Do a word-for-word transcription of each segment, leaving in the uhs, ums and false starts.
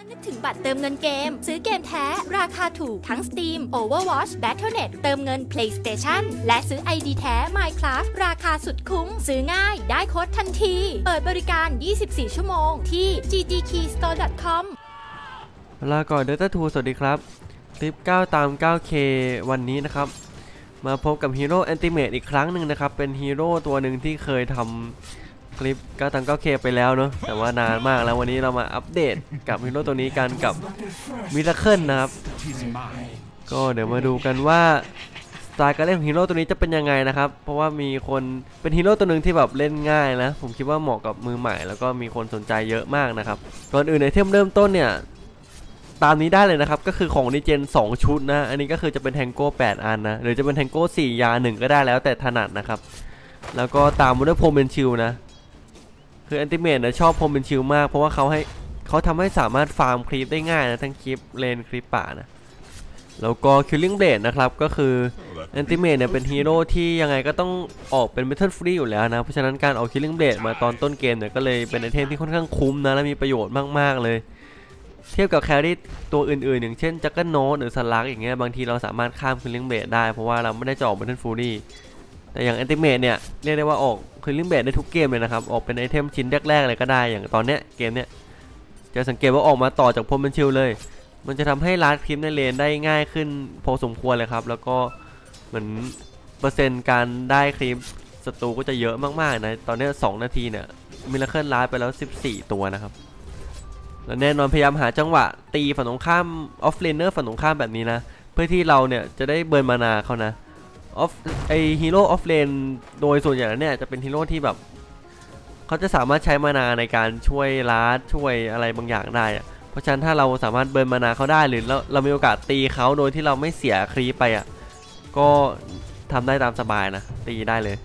นึกถึงบัตรเติมเงินเกมซื้อเกมแท้ราคาถูกทั้ง Steam, Overwatch, แบทเทิลเน็ต เติมเงิน PlayStation และซื้อ ไอ ดี แท้ Minecraft ราคาสุดคุ้มซื้อง่ายได้โค้ดทันทีเปิดบริการยี่สิบสี่ชั่วโมงที่ จี จี คีย์ สโตร์ ดอท คอมลาก่อน Dota ทู สวัสดีครับคลิปเก้าตาม เก้าเค วันนี้นะครับมาพบกับฮีโร่แอนติเมตอีกครั้งหนึ่งนะครับเป็นฮีโร่ตัวหนึ่งที่เคยทำคลิปเก้าตาม เก้าเค ไปแล้วเนาะแต่ว่านานมากแล้ววันนี้เรามาอัปเดตกับฮีโร่ตัวนี้กันกับมิราเคิลนะครับก็เดี๋ยวมาดูกันว่าสไตล์การเล่นของฮีโร่ตัวนี้จะเป็นยังไงนะครับเพราะว่ามีคนเป็นฮีโร่ตัวหนึ่งที่แบบเล่นง่ายนะผมคิดว่าเหมาะกับมือใหม่แล้วก็มีคนสนใจเยอะมากนะครับก่อนอื่นในเทมเริ่มต้นเนี่ยตามนี้ได้เลยนะครับก็คือของนิเจนสองชุดนะอันนี้ก็คือจะเป็นแทงโก้แปดอันนะหรือจะเป็นแทงโก้สี่ยาหนึ่งก็ได้แล้วแต่ถนัดนะครับแล้วก็ตามมาด้วยโพมเบนชิลนะคือแอนติเมตนะชอบโพมเบนชิลมากเพราะว่าเขาให้เขาทำให้สามารถฟาร์มคลิปได้ง่ายนะทั้งคลิปเลนคลิปป่านะแล้วก็คิลลิ่งเบลดนะครับก็คือแอนติเมตเนี่ยเป็นฮีโร่ที่ยังไงก็ต้องออกเป็นเมทัลฟรีอยู่แล้วนะเพราะฉะนั้นการออกคิลลิ่งเบลดมาตอนต้นเกมเนี่ยก็เลยเป็นไอเทมที่ค่อนข้างคุ้มนะและมีประโยชน์มากๆเลยเทียบกับแครี่ตัวอื่นๆอย่างเช่นจักรโนดหรือสลักอย่างเงี้ยบางทีเราสามารถข้ามคิลลิ่งเบลดได้เพราะว่าเราไม่ได้จะออกเมทัลฟรีแต่อย่างแอนติเมตเนี่ยเรียกได้ว่าออกคิลลิ่งเบลดได้ทุกเกมเลยนะครับออกเป็นไอเทมชิ้นแรกๆเลยก็ได้อย่างตอนเนี้ยเกมเนี้ยจะสังเกตว่าออกมาต่อจากโพมเบนชิลเลยมันจะทำให้ลัดคลิปในเลนได้ง่ายขึ้นพอสมควรเลยครับแล้วก็เหมือนเปอร์เซ็นต์การได้คลิปศัตรูก็จะเยอะมากๆนะตอนนี้สองนาทีเนี่ยมิราเคิลลัดไปแล้วสิบสี่ตัวนะครับแล้วแน่นอนพยายามหาจังหวะตีฝั่งตรงข้ามออฟเลนเนอร์ฝั่งตรงข้ามแบบนี้นะเพื่อที่เราเนี่ยจะได้เบิร์นมานาเขานะออฟไอฮีโร่ออฟเลนโดยส่วนใหญ่แล้วเนี่ยจะเป็นฮีโร่ที่แบบเขาจะสามารถใช้มานาในการช่วยลัดช่วยอะไรบางอย่างได้อะเพราะฉะนั้นถ้าเราสามารถเบิร์นมานาเขาได้หรือเราเรามีโอกาสตีเขาโดยที่เราไม่เสียครีปไปอ่ะก็ทำได้ตามสบายนะตีได้เลย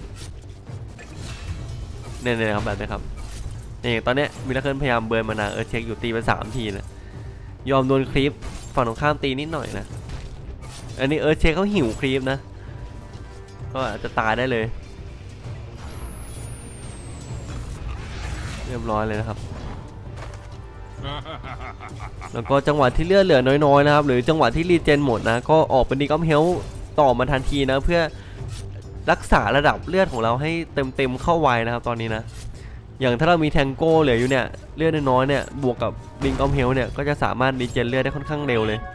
เนี่ยๆครับแบบนี้ครับนี่ตอนนี้มิราเคิลพยายามเบิร์นมานาเออเช็คอยู่ตีไปสามทีนะยอมโดนครีปฝั่งตรงข้ามตีนิดหน่อยนะอันนี้เออเช็คเขาหิวครีปนะก็อาจจะตายได้เลยเรียบร้อยเลยนะครับแล้วก็จังหวะที่เลือดเหลือน้อยๆนะครับหรือจังหวะที่รีเจนหมดนะก็ออกเป็นดีกัมเฮลต่อมาทันทีนะเพื่อรักษาระดับเลือดของเราให้เต็มๆเข้าไวนะครับตอนนี้นะอย่างถ้าเรามีแทงโก้เหลืออยู่เนี่ยเลือดน้อยๆเนี่ยบวกกับดิงกัมเฮลเนี่ยก็จะสามารถรีเจนเลือดได้ค่อนข้างเร็วเลย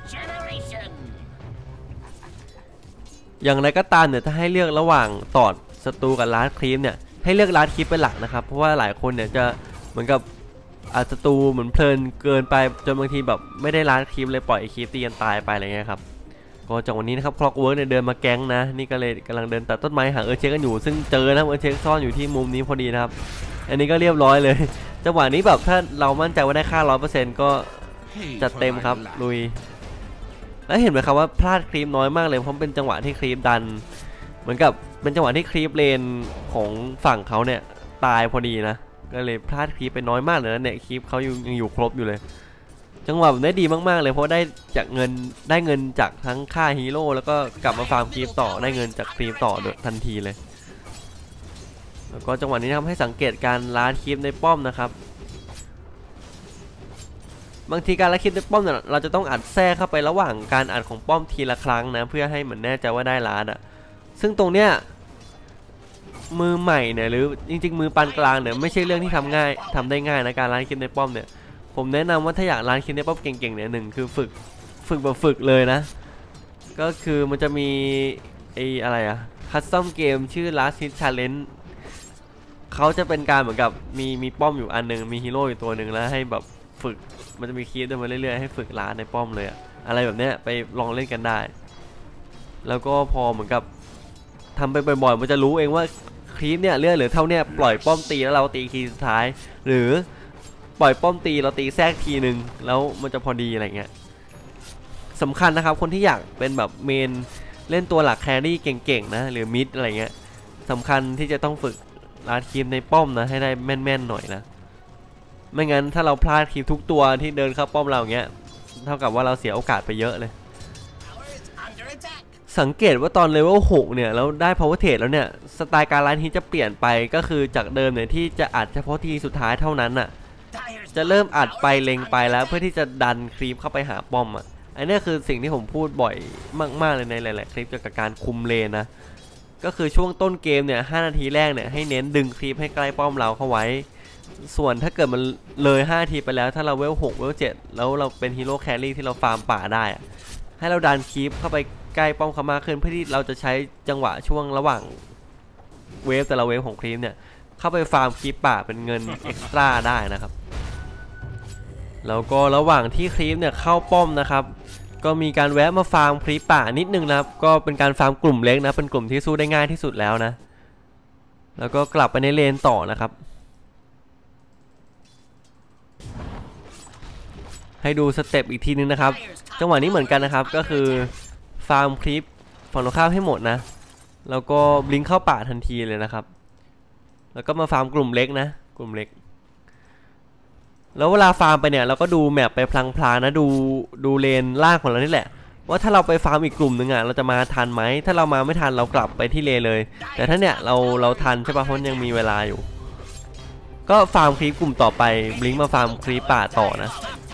อย่างไรก็ตามเนี่ยถ้าให้เลือกระหว่างตอดศัตรูกับลัดคลิปเนี่ยให้เลือกลัดคลิปเป็นหลักนะครับเพราะว่าหลายคนเนี่ยจะเหมือนกับอาจจะตูเหมือนเพลินเกินไปจนบางทีแบบไม่ได้ล้านคลิปเลยปล่อยคลิปตีกันตายไปอะไรเงี้ยครับก็จากวันนี้นะครับคล็อกเวิร์กเนี่ยเดินมาแก๊งนะนี่ก็เลยกำลังเดินตัดต้นไม้หาเออเช็คกันอยู่ซึ่งเจอนะเออเช็คซ่อนอยู่ที่มุมนี้พอดีนะครับอันนี้ก็เรียบร้อยเลยจังหวะนี้แบบถ้าเรามั่นใจว่าได้ค่า ร้อยเปอร์เซ็นต์ ก็จัดเต็มครับลุยแล้วเห็นไหมครับว่าพลาดคลิปน้อยมากเลยเพราะเป็นจังหวะที่คลิปดันเหมือนกับเป็นจังหวะที่คลิปเลนของฝั่งเขาเนี่ยตายพอดีนะก็เลยพลาดคลิปไปน้อยมากเลยนะเนี่ยคลิปเขายังอยู่ครบอยู่เลยจังหวะแบบนี้ดีมากๆเลยเพราะได้จากเงินได้เงินจากทั้งค่าฮีโร่แล้วก็กลับมาฟาร์มคลิปต่อได้เงินจากคลิปต่อทันทีเลยแล้วก็จังหวะนี้ทำให้สังเกตการล้านคลิปในป้อมนะครับบางทีการล้านคลิปในป้อมเนี่ยเราจะต้องอัดแทรกเข้าไประหว่างการอัดของป้อมทีละครั้งนะเพื่อให้เหมือนแน่ใจว่าได้ล้านอ่ะซึ่งตรงเนี้ยมือใหม่เนี่ยหรือจริงๆมือปานกลางเนี่ยไม่ใช่เรื่องที่ทำง่ายทำได้ง่ายนะการล้านคลิปในป้อมเนี่ยผมแนะนำว่าถ้าอยากล้านคลิปในป้อมเก่งๆเนี่ยหนึ่งคือฝึกฝึกแบบฝึกเลยนะก็คือมันจะมีไอ้อะไรอะคัสตอมเกมชื่อ Last Hit Challenge เขาจะเป็นการเหมือนกับมีมีป้อมอยู่อันนึงมีฮีโร่อยู่ตัวหนึ่งแล้วให้แบบฝึกมันจะมีคลิปเดินมาเรื่อยๆให้ฝึกล้านในป้อมเลยอะอะไรแบบเนี้ยไปลองเล่นกันได้แล้วก็พอเหมือนกับทำไปบ่อยๆมันจะรู้เองว่าคลิปเนี่ยเลือดหรือเท่าเนี่ยปล่อยป้อมตีแล้วเราตีคีย์สุดท้ายหรือปล่อยป้อมตีเราตีแทรกทีหนึ่งแล้วมันจะพอดีอะไรเงี้ยสำคัญนะครับคนที่อยากเป็นแบบเมนเล่นตัวหลักแครี่เก่งๆนะหรือมิดอะไรเงี้ยสำคัญที่จะต้องฝึกลัดคลิปในป้อมนะให้ได้แม่นๆหน่อยนะไม่งั้นถ้าเราพลาดคลิปทุกตัวที่เดินเข้าป้อมเราเงี้ยเท่ากับว่าเราเสียโอกาสไปเยอะเลยสังเกตว่าตอนเลเวลหกเนี่ยแล้วได้ power trade แล้วเนี่ยสไตล์การล้านฮิตจะเปลี่ยนไปก็คือจากเดิมเนี่ยที่จะอัดเฉพาะทีสุดท้ายเท่านั้นน่ะจะเริ่มอัดไปเล็งไปแล้วเพื่อที่จะดันคลิปเข้าไปหาป้อมอ่ะอันนี้คือสิ่งที่ผมพูดบ่อยมากๆเลยในหลายๆคลิปเกี่ยวกับการคุมเลนนะก็คือช่วงต้นเกมเนี่ยห้านาทีแรกเนี่ยให้เน้นดึงคลิปให้ใกล้ป้อมเราเข้าไว้ส่วนถ้าเกิดมันเลยห้านาทีไปแล้วถ้าเราเวลหกเวลเจ็ดแล้วเราเป็นฮีโร่แครี่ที่เราฟาร์มป่าได้ให้เราดันคลิปเข้าไปใกล้ป้อมเขามากขึ้นเพื่อที่เราจะใช้จังหวะช่วงระหว่างเวฟแต่ละเวฟของคลิปเนี่ยเข้าไปฟาร์มคลิปป่าเป็นเงินเอ็กซ์ตร้าได้นะครับแล้วก็ระหว่างที่คลิปเนี่ยเข้าป้อมนะครับก็มีการแวะมาฟาร์มคลิปป่านิดนึงนะครับก็เป็นการฟาร์มกลุ่มเล็กนะเป็นกลุ่มที่สู้ได้ง่ายที่สุดแล้วนะแล้วก็กลับไปในเลนต่อนะครับให้ดูสเต็ปอีกทีนึงนะครับจังหวะนี้เหมือนกันนะครับก็คือฟาร์มคลิปฝั่งตรงข้ามให้หมดนะแล้วก็บลิงเข้าป่าทันทีเลยนะครับแล้วก็มาฟาร์มกลุ่มเล็กนะกลุ่มเล็กแล้วเวลาฟาร์มไปเนี่ยเราก็ดูแมปไปพลางๆนะดูดูเลนล่างของเรานี่แหละว่าถ้าเราไปฟาร์มอีกกลุ่มหนึ่งอ่ะเราจะมาทันไหมถ้าเรามาไม่ทันเรากลับไปที่เลนเลยแต่ถ้าเนี่ยเราเราทันใช่ปะเพราะยังมีเวลาอยู่ก็ฟาร์มคลิปกลุ่มต่อไปบลิงมาฟาร์มคลิปป่าต่อนะ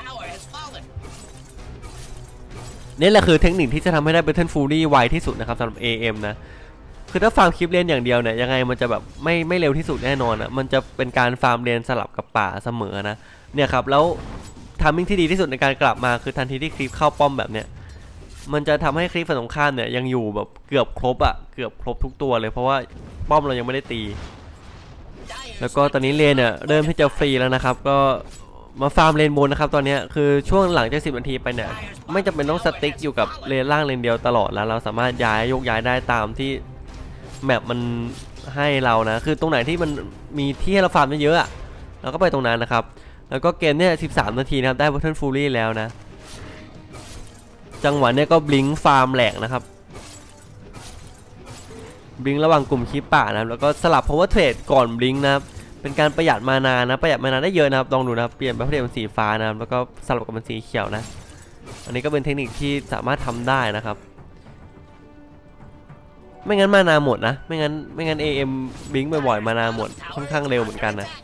นี่แหละคือเทคนิคที่จะทำให้ได้ Battle Fury ไวที่สุดนะครับสำหรับ เอ เอ็ม นะคือถ้าฟาร์มคลิปเลนอย่างเดียวเนี่ยยังไงมันจะแบบไม่ไม่เร็วที่สุดแน่นอนอ่ะมันจะเป็นการฟาร์มเลนสลับกับป่าเสมอนะเนี่ยครับแล้วทามมิ่งที่ดีที่สุดในการกลับมาคือทันทีที่คลิปเข้าป้อมแบบเนี้ยมันจะทำให้คลิปฝั่งตรงข้ามเนี่ยยังอยู่แบบเกือบครบอ่ะเกือบครบทุกตัวเลยเพราะว่าป้อมเรายังไม่ได้ตีแล้วก็ตอนนี้เลนเนี่ยเริ่มที่จะฟรีแล้วนะครับก็มาฟาร์มเลนบนนะครับตอนนี้คือช่วงหลังจากสิบนาทีไปเนี่ยไม่จำเป็นต้องสติ๊กอยู่กับเลนล่างเลนเดียวตลอดแล้วเราสามารถย้ายยกย้ายได้ตามที่แมปมันให้เรานะคือตรงไหนที่มันมีที่ให้เราฟาร์มเยอะๆเราก็ไปตรงนั้นนะครับแล้วก็เกมเนี่ยสิบสามนาทีนะครับได้ Battle Fury แล้วนะจังหวะเนี่ยก็บลิงฟาร์มแหลกนะครับบลิงระหว่างกลุ่มคลิปป่านะแล้วก็สลับ Power Trade ก่อนบลิงนะครับเป็นการประหยัดมานานะประหยัดมานาได้เยอะนะครับลองดูนะครับเปลี่ยน Power Trade เป็นสีฟ้านะครับแล้วก็สลับกับเป็นสีเขียวนะอันนี้ก็เป็นเทคนิคที่สามารถทำได้นะครับไม่งั้นมานาหมดนะไม่งั้นไม่งั้น เอ เอ็ม บลิงบ่อยๆมานาหมดค่อนข้างเร็วเหมือนกันนะ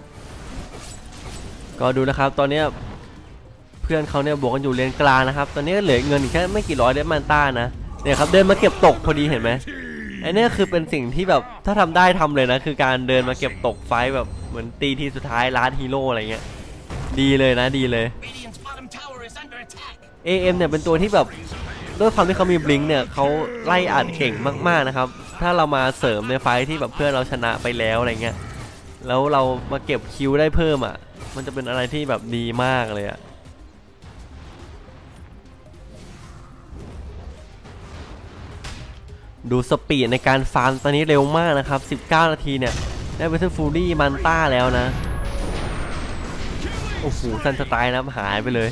ก็ดูนะครับตอนนี้เพื่อนเขาเนี่ยบวกกันอยู่เลนกลางนะครับตอนนี้เหลือเงินอีกแค่ไม่กี่ร้อยเดมันต้านะเนี่ยครับเดินมาเก็บตกพอดีเห็นไหมไอ้นี่คือเป็นสิ่งที่แบบถ้าทำได้ทำเลยนะคือการเดินมาเก็บตกไฟแบบเหมือนตีทีสุดท้ายล้านฮีโร่อะไรเงี้ยดีเลยนะดีเลย เอ เอ็ม เนี่ยเป็นตัวที่แบบด้วยความที่เขามีบลิงเนี่ยเขาไล่อัดเก่งมากๆนะครับถ้าเรามาเสริมในไฟที่แบบเพื่อนเราชนะไปแล้วอะไรเงี้ยแล้วเรามาเก็บคิวได้เพิ่มอ่ะมันจะเป็นอะไรที่แบบดีมากเลยอ่ะดูสปีดในการฟาร์มตอนนี้เร็วมากนะครับสิบเก้านาทีเนี่ยได้ Battle Fury มันต้าแล้วนะโอ้โหซันสไตล์นะหายไปเลย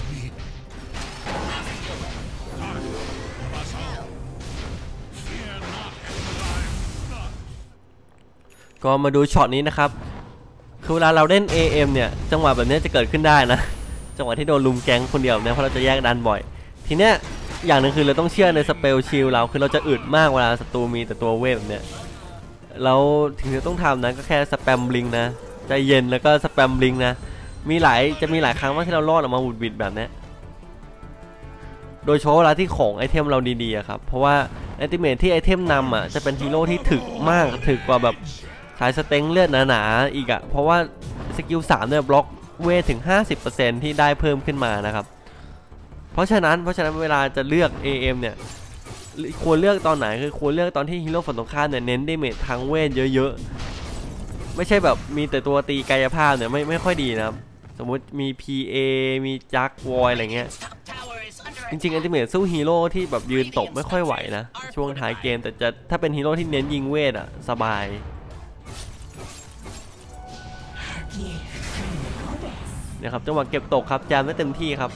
ก็มาดูช็อตนี้นะครับคือเวลาเราเล่น เอ เอ็ม เนี่ยจังหวะแบบนี้จะเกิดขึ้นได้นะจังหวะที่โดนลุมแก๊งคนเดียวเนี่ยเพราะเราจะแยกดันบ่อยทีเนี้ยอย่างหนึ่งคือเราต้องเชื่อในสเปลชิลเราคือเราจะอึดมากเวลาศัตรูมีแต่ตัวเวฟแบบเนี้ยเราถึงจะต้องทำนะก็แค่สแปมบลิงนะใจเย็นแล้วก็สแปมบลิงนะมีหลายจะมีหลายครั้งว่าที่เรารอดออกมาบุดบิดแบบนี้โดยเฉพาะเวลาที่ของไอเทมเราดีๆครับเพราะว่าอัลติเมทที่ไอเทมนำอ่ะจะเป็นฮีโร่ที่ถึกมากถึกกว่าแบบสายสเต็งเลือดหนาๆอีกอ่ะเพราะว่าสกิลสามเนี่ยบล็อกเวทถึง ห้าสิบเปอร์เซ็นต์ ที่ได้เพิ่มขึ้นมานะครับเพราะฉะนั้นเพราะฉะนั้นเวลาจะเลือก เอ เอ็ม เนี่ยควรเลือกตอนไหนคือควรเลือกตอนที่ฮีโร่ฝั่งตรงข้ามเนี่ยเน้นดาเมจทางเวทเยอะๆไม่ใช่แบบมีแต่ตัวตีกายภาพเนี่ยไม่ไม่ค่อยดีนะครับสมมุติมี พี เอ มีจักวอยอะไรเงี้ยจริงๆอัลติเมทสู้ฮีโร่ที่แบบยืนตบไม่ค่อยไหวนะช่วงท้ายเกมแต่จะถ้าเป็นฮีโร่ที่เน้นยิงเวทอ่ะสบายเนี่ยครับจังหวะเก็บตกครับแจมได้เต็มที่ครับ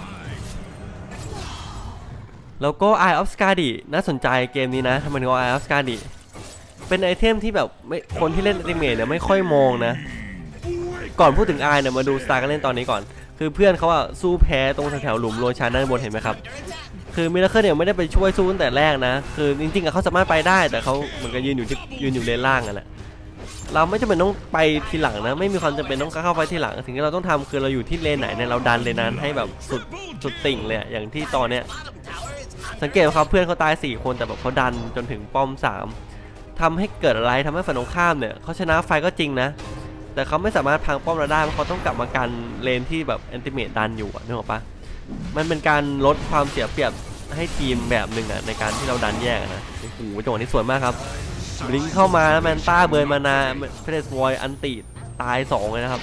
แล้วก็ Eye of Skadi น่าสนใจเกมนี้นะทำไมถึง Eye of Skadi เป็นไอเทมที่แบบไม่คนที่เล่นอัลติเมทเนี่ยไม่ค่อยมองนะก่อนพูดถึง Eye เนี่ยมาดูสตาร์กันเล่นตอนนี้ก่อนคือเพื่อนเขาอะสู้แพ้ตรงแถวๆหลุมโรชานด้านบนเห็นไหมครับคือมิราเคิลเนี่ยไม่ได้ไปช่วยสู้ตั้งแต่แรกนะคือจริงๆเขาสามารถไปได้แต่เขาเหมือนกับยืนอยู่ที่ยืนอยู่เลนล่างกันแหละเราไม่จำเป็นต้องไปทีหลังนะไม่มีความจำเป็นต้องเข้าไปทีหลังสิ่งที่เราต้องทำคือเราอยู่ที่เลนไหนเนี่ยเราดันเลนนั้นให้แบบสุดสุดติ่งเลยอย่างที่ตอนเนี้ยสังเกตว่าเขาเพื่อนเขาตายสี่คนแต่แบบเขาดันจนถึงป้อมสามทำให้เกิดอะไรทำให้ฝั่งตรงข้ามเนี่ยเขาชนะไฟก็จริงนะแต่เขาไม่สามารถพังป้อมเราได้เพราะเขาต้องกลับมากันเลนที่แบบแอนติเมตดันอยู่นึกออกปะมันเป็นการลดความเสียเปรียบให้ทีมแบบหนึ่งอ่ะในการที่เราดันแยกนะโอ้โหจังหวะนี้สวยมากครับบลิงเข้ามาแล้วแมนต้าเบิร์นมานาเพเดสวอยอันติตายสองเลยนะครับ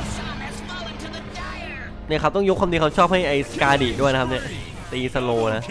เนี่ยครับต้องยกความดีเขาชอบให้ไอ้สกาดิด้วยนะครับเนี่ยตีสโลนะ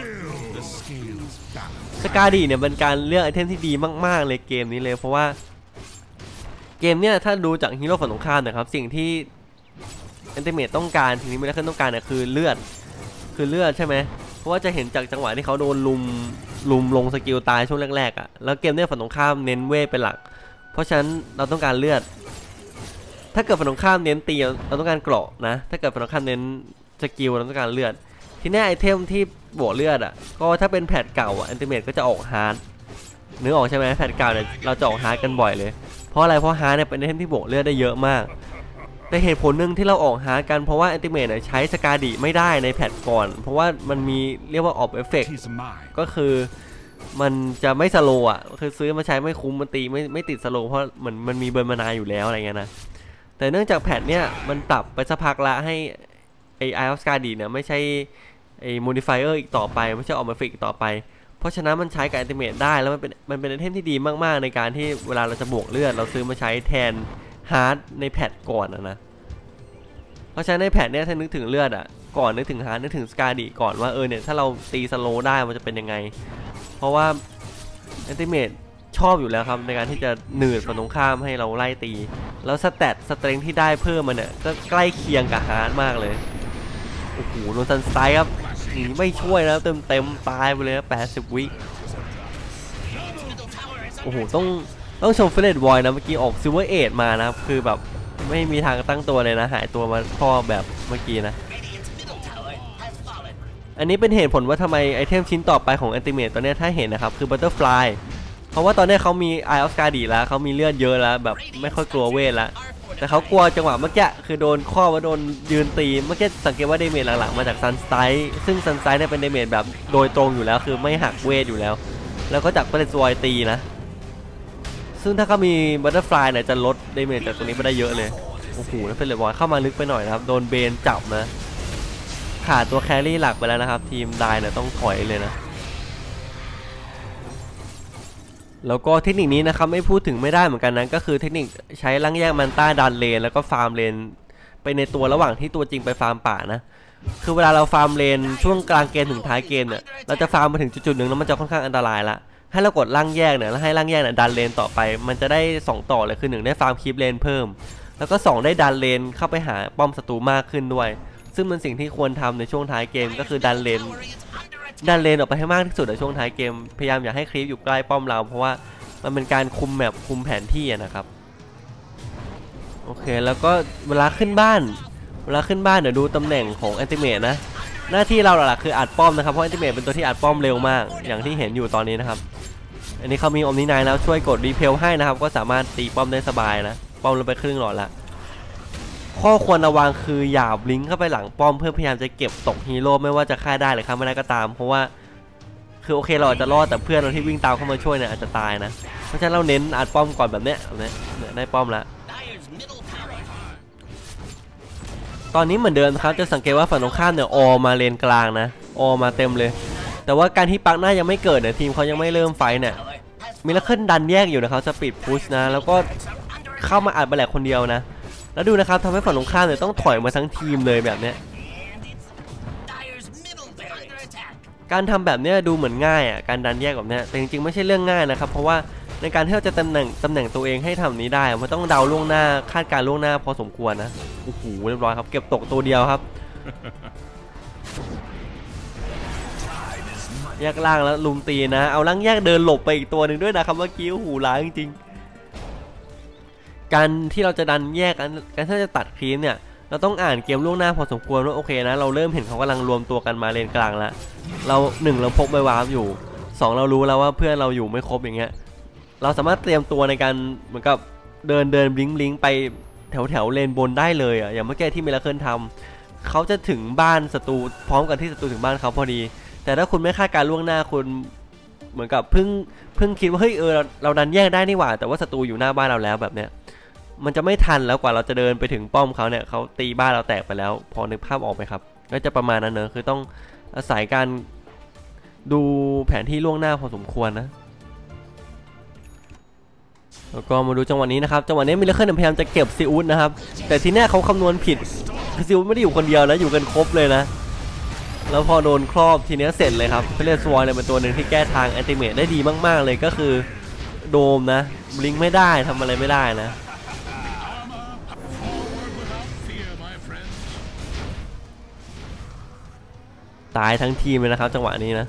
สกาดิเนี่ยเป็นการเลือกไอเทมที่ดีมากๆเลยเกมนี้เลยเพราะว่าเกมเนี่ยถ้าดูจากฮีโร่ฝั่งตรงข้ามนะครับสิ่งที่แอนติเมตต้องการสิ่งที่มิราเคิลต้องการเนี่ยคือเลือดคือเลือดใช่ไหมเพราะว่าจะเห็นจากจังหวะที่เขาโดนลุมลุมลงสกิลตายช่วงแรกๆอ่ะแล้วเกมเนี่ยฝั่งตรงข้ามเน้นเวทเป็นหลักเพราะฉะนั้นเราต้องการเลือดถ้าเกิดฝั่งตรงข้ามเน้นตีเราต้องการเกราะนะถ้าเกิดฝั่งตรงข้ามเน้นสกิลเราต้องการเลือดทีนี้ไอเทมที่บวกเลือดอ่ะก็ถ้าเป็นแพทเก่าอ่ะแอนติเมตก็จะออกฮาร์ดนึกออกใช่ไหมแพทเก่าเนี่ยเราจะออกฮาร์ดกันบ่อยเลยเพราะอะไรเพราะฮาร์ดเนี่ยเป็นไอเทมที่บวกเลือดได้เยอะมากแต่เหตุผลหนึ่งที่เราออกฮาร์ดกันเพราะว่าแอนติเมตใช้สกาดิไม่ได้ในแพทก่อนเพราะว่ามันมีเรียกว่าออฟเอฟเฟกต์ก็คือมันจะไม่สโลว์อ่ะคือซื้อมาใช้ไม่คุ้มมันตีไม่ไม่ติดสโลว์เพราะเหมือนมันมีเบิร์นมานาอยู่แล้วอะไรเงี้ยนะแต่เนื่องจากแพทเนี่ยมันปรับไปสักพักละให้ไอไอออฟสกาดิเนี่ยไม่ใช่ไอ้โมดิฟายเออร์อีกต่อไปไม่ใช่ออฟเอฟเฟกต์อีกต่อไปเพราะฉะนั้นมันใช้กับแอนติเมตได้แล้วมันเป็นมันเป็นไอเทมที่ดีมากๆในการที่เวลาเราจะบวกเลือดเราซื้อมาใช้แทนฮาร์ดในแพทก่อนนะนะเพราะฉะนั้นในแพทเนี่ยถ้านึกถึงเลือดอ่ะก่อนนึกถึงฮาร์ดนึกถึงสกาดิก่อนว่าเออเนี่ยถ้าเราตีสโลว์ได้มันจะเป็นยังไงเพราะว่าแอนติเมตชอบอยู่แล้วครับในการที่จะหนืดฝั่งตรงข้ามให้เราไล่ตีแล้วสแตทสเตรนท์ที่ได้เพิ่มมันเนี่ยก็ใกล้เคียงกับฮาร์ดมากเลยโอ้โหโดนซันสไตร์ครับไม่ช่วยนะเต็มเต็มตายไปเลยแปดสิบวิโอ้โหต้องต้องชมเฟรดวอยนะเมื่อกี้ออกซิลเวอร์เอทมานะครับคือแบบไม่มีทางตั้งตัวเลยนะหายตัวมาพ่อแบบเมื่อกี้นะอันนี้เป็นเหตุผลว่าทำไมไอเทมชิ้นต่อไปของแอนติเมตตอนนี้ถ้าเห็นนะครับคือบัตเตอร์ฟลายเพราะว่าตอนนี้เขามีไอออฟสกาดิแล้วเขามีเลือดเยอะแล้วแบบไม่ค่อยกลัวเวทแล้วแต่เขากลัวจังหวะเมื่อกี้คือโดนข้อว่าโดนยืนตีเมื่อกี้สังเกตว่าเดเมจหลังๆมาจากซันสไตร์ซึ่งซันสไตร์เนี่ยเป็นเดเมจแบบโดยตรงอยู่แล้วคือไม่หักเวทอยู่แล้วแล้วก็จากเปรตซอยตีนะซึ่งถ้าเขามีบัตเตอร์ฟลายเนี่ยจะลดเดเมจจากตรงนี้ไปได้เยอะเลยโอ้โหแล้วเฟรดวอยเข้ามาลึกไปหน่อยนะครับโดนเบนจับนะขาดตัวแครี่หลักไปแล้วนะครับทีมไดเนี่ยต้องถอยเลยนะแล้วก็เทคนิคนี้นะครับไม่พูดถึงไม่ได้เหมือนกันนะก็คือเทคนิคใช้ลังแยกมันต้าดันเลนแล้วก็ฟาร์มเลนไปในตัวระหว่างที่ตัวจริงไปฟาร์มป่านะคือเวลาเราฟาร์มเลนช่วงกลางเกมถึงท้ายเกมเนี่ยเราจะฟาร์มมาถึงจุดๆหนึ่งแล้วมันจะค่อนข้างอันตรายละให้เรากดลังแยกเนี่ยแล้วให้ลังแยกเนี่ยดันเลนต่อไปมันจะได้สองต่อเลยคือหนึ่งได้ฟาร์มคีปเลนเพิ่มแล้วก็สองได้ดันเลนเข้าไปหาป้อมศัตรูมากขึ้นด้วยซึ่งเป็นสิ่งที่ควรทำในช่วงท้ายเกมก็คือดันเลนดันเลนออกไปให้มากที่สุดในช่วงท้ายเกมพยายามอย่าให้คลิปอยู่ใกล้ป้อมเราเพราะว่ามันเป็นการคุมแมปคุมแผนที่นะครับโอเคแล้วก็เวลาขึ้นบ้านเวลาขึ้นบ้านเดี๋ยวดูตำแหน่งของแอนติเมตนะหน้าที่เราหลักๆคืออัดป้อมนะครับเพราะแอนติเมตเป็นตัวที่อัดป้อมเร็วมากอย่างที่เห็นอยู่ตอนนี้นะครับอันนี้เขามีออมนิไนท์แล้วช่วยกดรีเพลให้นะครับก็สามารถตีป้อมได้สบายนะป้อมลงไปครึ่งหลอดละข้อควรระวังคืออย่าบลิงเข้าไปหลังป้อมเพื่อพยายามจะเก็บตกฮีโร่ไม่ว่าจะฆ่าได้หรือฆ่าไม่ได้ก็ตามเพราะว่าคือโอเคเราอาจจะรอดแต่เพื่อนเราที่วิ่งตามเข้ามาช่วยเนี่ยอาจจะตายนะเพราะฉะนั้นเราเน้นอัดป้อมก่อนแบบเนี้ยเนี่ยได้ป้อมแล้วตอนนี้เหมือนเดิมครับจะสังเกตว่าฝั่งตรงข้ามเนี่ยออมาเลนกลางนะออมาเต็มเลยแต่ว่าการที่ปักหน้ายังไม่เกิดเนี่ยทีมเขายังไม่เริ่มไฟเนี่ยมิราเคิลดันแยกอยู่นะครับสปีดพุชนะแล้วก็เข้ามาอัดไปแหลกคนเดียวนะแล้วดูนะครับทำให้ฝั่งตรงข้ามเนี่ยต้องถอยมาทั้งทีมเลยแบบเนี้ยการทำแบบนี้ดูเหมือนง่ายอ่ะการดันแยกแบบนี้แต่จริงๆไม่ใช่เรื่องง่ายนะครับเพราะว่าในการที่เราจะตำแหน่งตำแหน่งตัวเองให้ทำนี้ได้มันต้องเดาล่วงหน้าคาดการล่วงหน้าพอสมควรนะโอ้โหเรียบร้อยครับเก็บตกตัวเดียวครับแยกล่างแล้วลุมตีนะเอาล่างแยกเดินหลบไปอีกตัวหนึ่งด้วยนะครับเมื่อกี้โอ้โหล้างจริงๆการที่เราจะดันแยกกันการที่จะตัดครีมเนี่ยเราต้องอ่านเกมล่วงหน้าพอสมควรว่าโอเคนะเราเริ่มเห็นเขากำลังรวมตัวกันมาเลนกลางแล้วเราหนึ่งเราพกใบวาร์ปอยู่สองเรารู้แล้วว่าเพื่อนเราอยู่ไม่ครบอย่างเงี้ยเราสามารถเตรียมตัวในการเหมือนกับเดินเดินบลิงบลิงไปแถวแถวเลนบนได้เลยอ่ะอย่างเมื่อกี้ที่มิราเคิลทำเขาจะถึงบ้านศัตรูพร้อมกันที่ศัตรูถึงบ้านเขาพอดีแต่ถ้าคุณไม่คาดการล่วงหน้าคุณเหมือนกับเพิ่งเพิ่งคิดว่าเฮ้ยเออเราดันแยกได้นี่หว่าแต่ว่าศัตรูอยู่หน้าบ้านเราแล้วแบบเนี้ยมันจะไม่ทันแล้วกว่าเราจะเดินไปถึงป้อมเขาเนี่ยเขาตีบ้านเราแตกไปแล้วพอนึกภาพออกไหมครับก็จะประมาณนั้นเนอะคือต้องอาศัยการดูแผนที่ล่วงหน้าพอสมควรนะแล้วก็มาดูจังหวะนี้นะครับจังหวะนี้มิราเคิลพยายามจะเก็บซีอุสนะครับแต่ทีนี้เขาคำนวณผิดซีอุสไม่ได้อยู่คนเดียวนะอยู่กันครบเลยนะแล้วพอโดนครอบทีนี้เสร็จเลยครับเพลสวอยเนี่ยเป็นตัวหนึ่งที่แก้ทางแอนติเมตได้ดีมากๆเลยก็คือโดมนะบลิงไม่ได้ทำอะไรไม่ได้นะตายทั้งทีมเลยนะครับจังหวะนี้นะ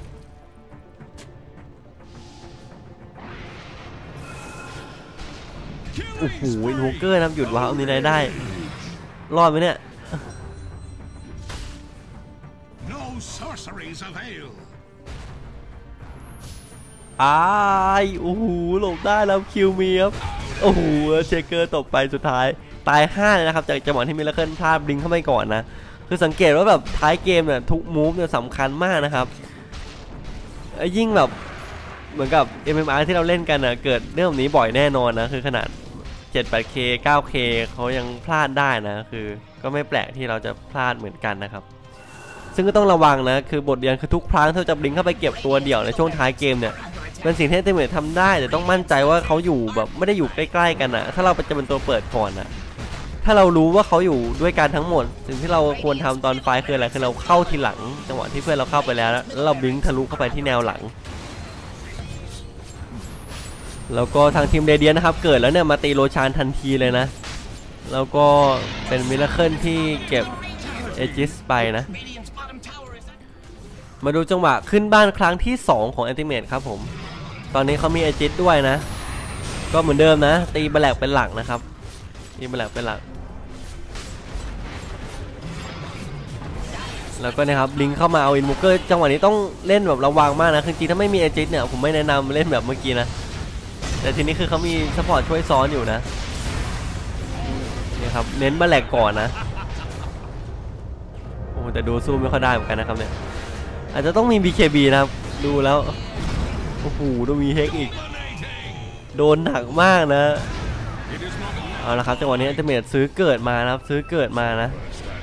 โอ้โหอินโวเกอร์นะหยุดว้าวนี่ได้รอดไหมเนี่ยอ้ายโอ้โหหลบได้แล้วคิวมีครับโอ้โหเชคเกอร์ตบไปสุดท้ายตายห้าเลยนะครับจากจังหวะที่มิราเคิลพลาดบลิงเข้าไปก่อนนะคือสังเกตว่าแบบท้ายเกมเนี่ยทุกมูฟเนี่ยสำคัญมากนะครับยิ่งแบบเหมือนกับ เอ็ม เอ็ม อาร์ ที่เราเล่นกันนะเกิดเรื่องแบบนี้บ่อยแน่นอนนะคือขนาด เจ็ด แปด เค เก้า เค เขายังพลาดได้นะคือก็ไม่แปลกที่เราจะพลาดเหมือนกันนะครับซึ่งก็ต้องระวังนะคือบทเรียนคือทุกครั้งที่เราจะบลิงเข้าไปเก็บตัวเดี่ยวในช่วงท้ายเกมเนี่ยเป็นสิ่งที่เอเตเมททำได้แต่ต้องมั่นใจว่าเขาอยู่แบบไม่ได้อยู่ใกล้ๆกันนะถ้าเราจะเป็นตัวเปิดก่อนนะถ้าเรารู้ว่าเขาอยู่ด้วยกันทั้งหมดสิ่งที่เราควรทำตอนไฟคืออะไรคือเราเข้าทีหลังจังหวะที่เพื่อนเราเข้าไปแล้วแล้วเราบลิงทะลุเข้าไปที่แนวหลังแล้วก็ทางทีมเรเดียนนะครับเกิดแล้วเนี่ยมาตีโรชานทันทีเลยนะแล้วก็เป็นมิราเคิลที่เก็บเอจิสไปนะมาดูจังหวะขึ้นบ้านครั้งที่สองของแอนติเมทครับผมตอนนี้เขามีเอจิสด้วยนะก็เหมือนเดิมนะตีแบล็กเป็นหลักนะครับตีแบล็กเป็นหลักแล้วก็นะครับลิงเข้ามาเอาอินมูเกอร์จังหวะนี้ต้องเล่นแบบระวังมากนะคือจริงถ้าไม่มีเอจิสเนี่ยผมไม่แนะนำเล่นแบบเมื่อกี้นะแต่ทีนี้คือเขามีซัพพอร์ตช่วยซ้อนอยู่นะนี่ครับเน้นแบล็กก่อนนะโอ้แต่ดูสู้ไม่ค่อยได้เหมือนกันนะครับเนี่ยอาจจะต้องมี บี เค บี นะครับดูแล้วโอ้โหดูมีเฮกอีกโดนหนักมากนะเอาละครับจังหวะนี้อัลติเมทซื้อเกิดมานะครับซื้อเกิดมานะ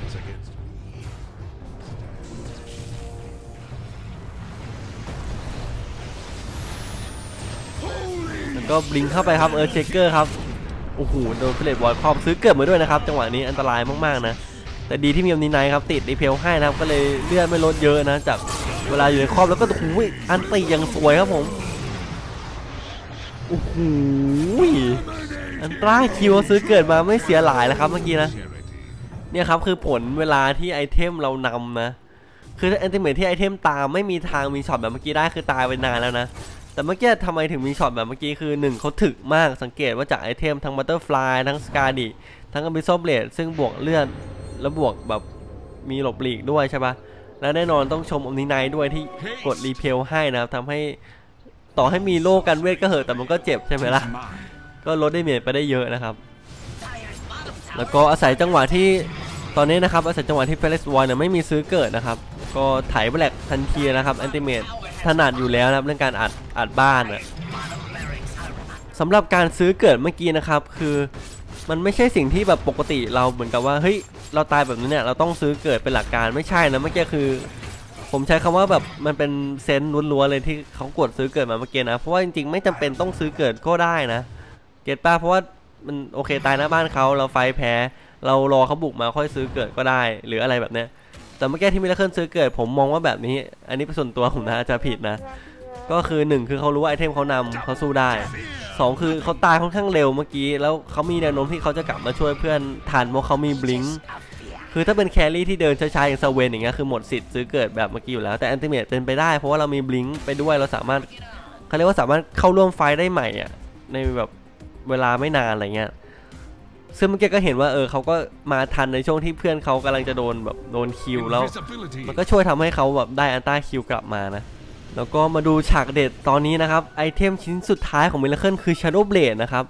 แล้วก็บลิงเข้าไปครับเออเชคเกอร์ครับโอ้โหโดนเพลทบอลครอบซื้อเกิดมาด้วยนะครับจังหวะนี้อันตรายมากๆนะแต่ดีที่มีอมนิไนท์ครับติดรีเพลให้นะครับก็เลยเลือดไม่ลดเยอะนะจากเวลาอยู่ในครอบแล้วก็โอ้โหอันตียังสวยครับผมโอ้โหอันตราคิวซื้อเกิดมาไม่เสียหลายแล้วครับเมื่อกี้นะเนี่ยครับคือผลเวลาที่ไอเทมเรานำนะคือแอนติเมทที่ไอเทมตามไม่มีทางมีช็อตแบบเมื่อกี้ได้คือตายไปนานแล้วนะแต่เมื่อกี้ทำไมถึงมีช็อตแบบเมื่อกี้คือหนึ่งเขาถึกมากสังเกตว่าจากไอเทมทั้งบัตเตอร์ฟลายทั้งสกาดิทั้งอบิซอลเบลดซึ่งบวกเลือดแล้วบวกแบบมีหลบหลีกด้วยใช่ปะแล้วแน่นอนต้องชมอมนิไนท์ด้วยที่กดรีเพลให้นะครับทำให้ต่อให้มีโล่กันเวทก็เหอะแต่มันก็เจ็บใช่ไหมล่ะก็ลดได้เมจไปได้เยอะนะครับแล้วก็อาศัยจังหวะที่ตอนนี้นะครับอาศัยจังหวะที่เฟลสวอยเนี่ยไม่มีซื้อเกิดนะครับก็ไถแบล็กทันทีนะครับแอนติเมทถนัดอยู่แล้วนะครับเรื่องการอัดอัดบ้านอ่ะสำหรับการซื้อเกิดเมื่อกี้นะครับคือมันไม่ใช่สิ่งที่แบบปกติเราเหมือนกับว่าเฮ้ยเราตายแบบนี้เนี่ยเราต้องซื้อเกิดเป็นหลักการไม่ใช่นะเมื่อกี้คือผมใช้คำว่าแบบมันเป็นเซนส์ล้วนๆเลยที่เขากดซื้อเกิดมาเมื่อกี้นะเพราะว่าจริงๆไม่จำเป็นต้องซื้อเกิดก็ได้นะเก็ตป้าเพราะว่ามันโอเคตายหน้าบ้านเขาเราไฟแพ้เรารอเขาบุกมาค่อยซื้อเกิดก็ได้หรืออะไรแบบเนี้ยแต่เมื่อกี้ที่มิราเคิลซื้อเกิดผมมองว่าแบบนี้อันนี้เป็นส่วนตัวผมนะจะผิดนะก็คือหนึ่งคือเขารู้ว่าไอเทมเขานำเขาสู้ได้สองคือเขาตายค่อนข้างเร็วเมื่อกี้แล้วเขามีแนวโน้มที่เขาจะกลับมาช่วยเพื่อนทันเพราะเขามีบลิงค์คือถ้าเป็นแครี่ที่เดินช้าๆอย่างซาเวนอย่างเงี้ยคือหมดสิทธิ์ซื้อเกิดแบบเมื่อกี้อยู่แล้วแต่แอนติเมทเป็นไปได้เพราะว่าเรามีบลิงค์ไปด้วยเราสามารถเขาเรียกว่าสามารถเข้าร่วมไฟได้ใหม่อ่ะในแบบเวลาไม่นานอะไรเงี้ยซึ่งเมื่อกี้ก็เห็นว่าเออเขาก็มาทันในช่วงที่เพื่อนเขากำลังจะโดนแบบโดนคิวแล้วมันก็ช่วยทำให้เขาแบบได้อันต้าคิวกลับมานะแล้วก็มาดูฉากเด็ดตอนนี้นะครับไอเทมชิ้นสุดท้ายของมิราเคิลคือ Shadow Blade นะครับไอ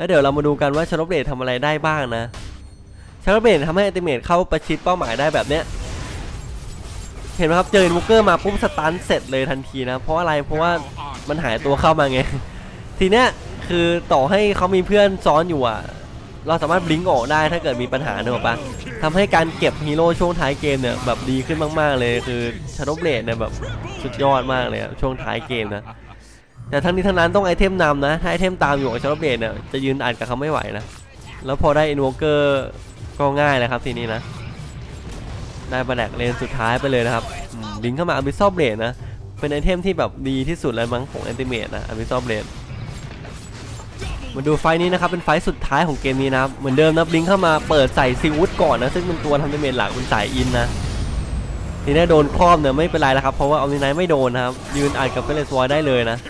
แล้วเดี๋ยวเรามาดูกันว่าชาร์ลเบลดทำอะไรได้บ้างนะชาร์ลเบลดทำให้อัลติเมทเข้าประชิดเป้าหมายได้แบบเนี้ยเห็นไหมครับเจออินวอเกอร์มาปุ๊บสตันเสร็จเลยทันทีนะเพราะอะไรเพราะว่ามันหายตัวเข้ามาไงทีเนี้ยคือต่อให้เขามีเพื่อนซ้อนอยู่อ่ะเราสามารถบลิงก์ออกได้ถ้าเกิดมีปัญหาเนอะปะทำให้การเก็บฮีโร่ช่วงท้ายเกมเนี่ยแบบดีขึ้นมากๆเลยคือชาร์ลเบลดเนี่ยแบบสุดยอดมากเลยช่วงท้ายเกมนะแต่ทั้งนี้ทั้งนั้นต้องไอเทมนำนะถ้าไอเทมตามอยู่กับชาร์ลเบลดเนี่ยจะยืนอัดกับเขาไม่ไหวนะแล้วพอได้อินวอเกอร์ก็ง่ายเลยครับทีนี้นะได้บัลแลกเลนสุดท้ายไปเลยนะครับลิงเข้ามาอัลบิซอลเบลดนะเป็นไอเทมที่แบบดีที่สุดเลยมั้งของแอนติเมทนะอัลบิซอลเบลดมาดูไฟนี้นะครับเป็นไฟสุดท้ายของเกมนี้นะครับเหมือนเดิมนะลิงเข้ามาเปิดใส่ซิวูดก่อนนะซึ่งเป็นตัวทำดาเมจหลักเป็นสายอินนะทีนี้โดนครอบเนี่ยไม่เป็นไรแล้วครับเพราะว่าออมนิไนท์ไม่โดนนะครับยืนอัดกับเฟเลสวอยได้เลยนะ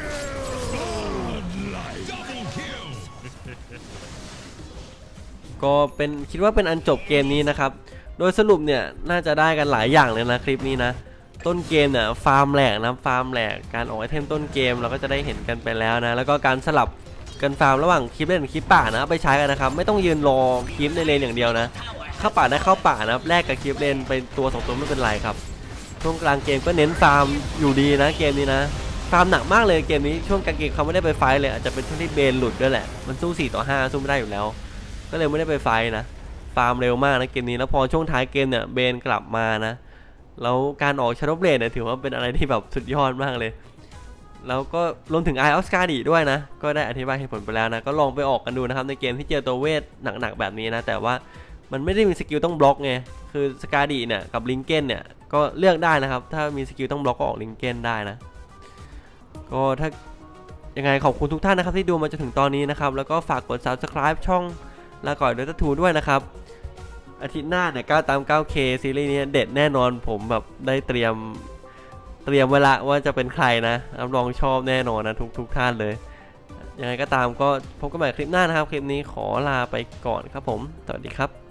ก็เป็นคิดว่าเป็นอันจบเกมนี้นะครับโดยสรุปเนี่ยน่าจะได้กันหลายอย่างเลยนะคลิปนี้นะต้นเกมเนี่ยฟาร์มแหลกนะฟาร์มแหลกการออกไอเทมต้นเกมเราก็จะได้เห็นกันไปแล้วนะแล้วก็การสลับกันฟาร์มระหว่างคลิปเล่นกับคลิปป่านะไปใช้กันนะครับไม่ต้องยืนรอคลิปในเลนอย่างเดียวนะเข้าป่าได้เข้าป่านะแลกกับคลิปเลนไปตัวสองตัวไม่เป็นไรครับช่วงกลางเกมก็เน้นฟาร์มอยู่ดีนะเกมนี้นะฟาร์มหนักมากเลยเกมนี้ช่วงกลางเกมเขาไม่ได้ไปไฟเลยอาจจะเป็นช่วงที่เบนหลุดด้วยแหละมันสู้สี่ต่อห้าสู้ไม่ได้อยู่แล้วก็เลยไม่ได้ไปไฟนะฟาร์มเร็วมากนะเกมนี้แล้วพอช่วงท้ายเกมเนี่ยเบนกลับมานะแล้วการออกชาร์ลเบลดเนี่ยถือว่าเป็นอะไรที่แบบสุดยอดมากเลยแล้วก็รวมถึง Eye of Skadi ด้วยนะก็ได้อธิบายเหตุผลไปแล้วนะก็ลองไปออกกันดูนะครับในเกมที่เจอตัวเวทหนักๆแบบนี้นะแต่ว่ามันไม่ได้มีสกิลต้องบล็อกไงคือสกาดิเนี่ยกับลิงเกนเนี่ยก็เลือกได้นะครับถ้ามีสกิลต้องบล็อกก็ออกลิงเกนได้นะก็ถ้ายังไงขอบคุณทุกท่านนะครับที่ดูมาจนถึงตอนนี้นะครับแล้วก็ฝากกด ซับสไครบ์ ช่องลาก่อยโดต้าทูด้วยนะครับอาทิตย์หน้าเนี่ยเก้าตาม เก้าเค ซีรีส์นี้เด็ดแน่นอนผมแบบได้เตรียมเตรียมไว้ละว่าจะเป็นใครนะรับรองชอบแน่นอนนะทุกทุกท่านเลยยังไงก็ตามก็พบกันใหม่คลิปหน้านะครับคลิปนี้ขอลาไปก่อนครับผมสวัสดีครับ